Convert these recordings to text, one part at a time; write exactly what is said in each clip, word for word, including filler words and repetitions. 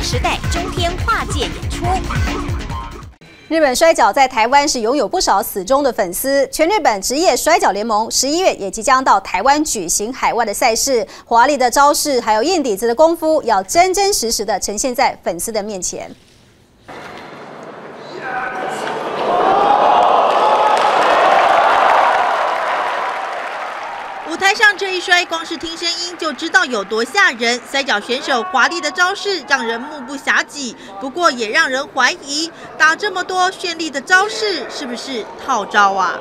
时代中天跨界演出。 日本摔角在台湾是拥有不少死忠的粉丝，全日本职业摔角联盟十一月也即将到台湾举行海外的赛事，华丽的招式还有硬底子的功夫，要真真实实的呈现在粉丝的面前。 舞台上这一摔，光是听声音就知道有多吓人。摔角选手华丽的招式让人目不暇接，不过也让人怀疑，打这么多绚丽的招式是不是套招啊？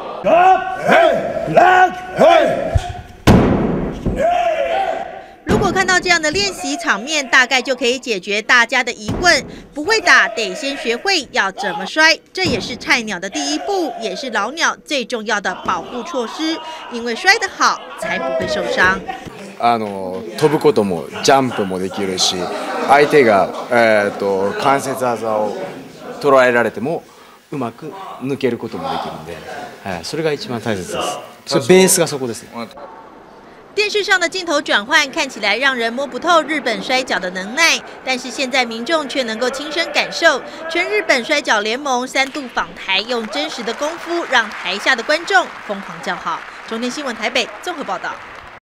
如果看到这样的练习场面，大概就可以解决大家的疑问。不会打，得先学会要怎么摔，这也是菜鸟的第一步，也是老鸟最重要的保护措施。因为摔得好，才不会受伤。 あの飛ぶこともジャンプもできるし、相手がえっと関節技を捉えられてもうまく抜けることもできるんで、はい、それが一番大切です。それベースがそこですね。 电视上的镜头转换看起来让人摸不透日本摔角的能耐，但是现在民众却能够亲身感受。全日本摔角联盟三度访台，用真实的功夫让台下的观众疯狂叫好。中天新闻台北综合报道。